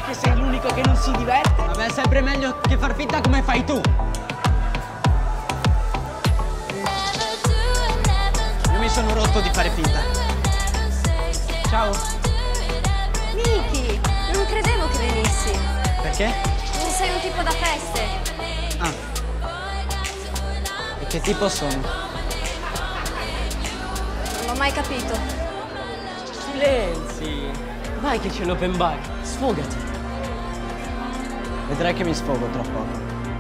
che sei l'unico che non si diverte? Vabbè, è sempre meglio che far finta come fai tu. Io mi sono rotto di fare finta. Ciao. Miki, non credevo che venissi. Perché? Non sei un tipo da feste. Ah. E che tipo sono? Non l'ho mai capito. Silenzi. Vai che c'è l'open bar. Sfogati. Vedrai che mi sfogo tra poco.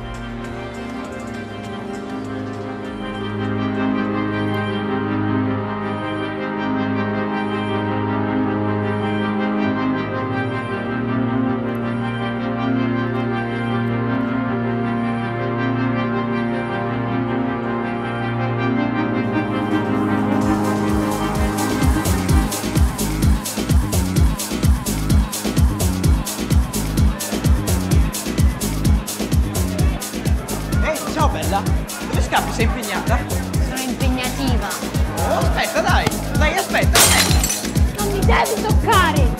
Ciao bella. Dove scappi? Sei impegnata? Sono impegnativa. Oh, aspetta, dai. Dai, aspetta. Non mi devi toccare!